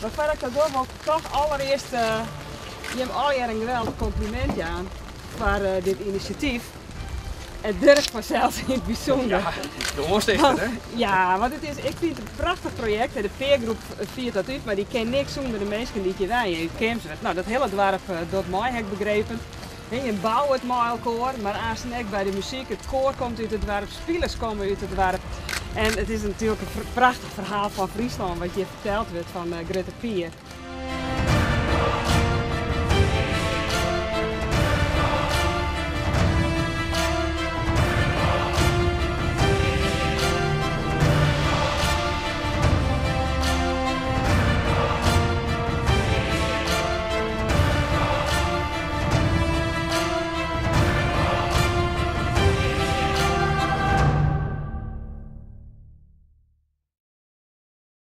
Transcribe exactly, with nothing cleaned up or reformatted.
maar verder kan ik wel toch allereerst uh, je hem al jaren een geweldig compliment aan voor uh, dit initiatief. En Dirk vanzelf in het bijzonder. Ja, de oorstichter, hè? Ja, want het is, ik vind het een prachtig project. De peergroep viert dat uit, maar die ken niks zonder de mensen die je wij in Kemswerd. Nou, dat hele dorp uh, dat mij heb ik begrepen. He, je bouwt het mooi koor, maar aansnek bij de muziek. Het koor komt uit het dorp, spelers komen uit het dorp. En het is natuurlijk een prachtig verhaal van Friesland wat je verteld werd van uh, Grete Pier.